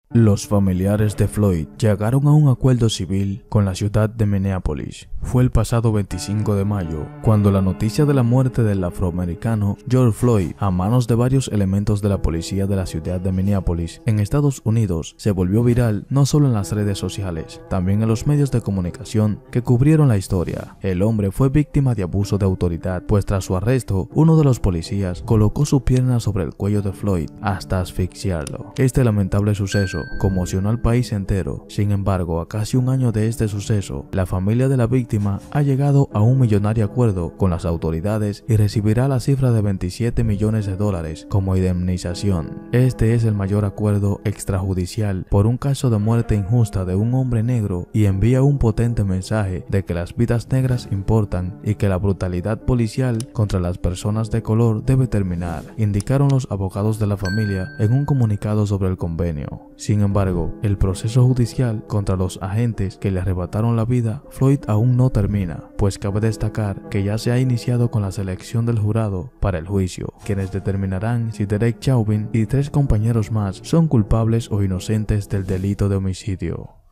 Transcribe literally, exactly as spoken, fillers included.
Los familiares de Floyd llegaron a un acuerdo civil con la ciudad de Minneapolis. Fue el pasado veinticinco de mayo cuando la noticia de la muerte del afroamericano George Floyd a manos de varios elementos de la policía de la ciudad de Minneapolis en Estados Unidos se volvió viral no solo en las redes sociales, también en los medios de comunicación que cubrieron la historia. El hombre fue víctima de abuso de autoridad, pues tras su arresto, uno de los policías colocó su pierna sobre el cuello de Floyd hasta asfixiarlo. Este lamentable suceso conmocionó al país entero. Sin embargo, a casi un año de este suceso, la familia de la víctima ha llegado a un millonario acuerdo con las autoridades y recibirá la cifra de veintisiete millones de dólares como indemnización. Este es el mayor acuerdo extrajudicial por un caso de muerte injusta de un hombre negro y envía un potente mensaje de que las vidas negras importan y que la brutalidad policial contra las personas de color debe terminar, indicaron los abogados de la familia en un comunicado sobre el convenio. Sin embargo, el proceso judicial contra los agentes que le arrebataron la vida a Floyd aún no termina, pues cabe destacar que ya se ha iniciado con la selección del jurado para el juicio, quienes determinarán si Derek Chauvin y tres compañeros más son culpables o inocentes del delito de homicidio.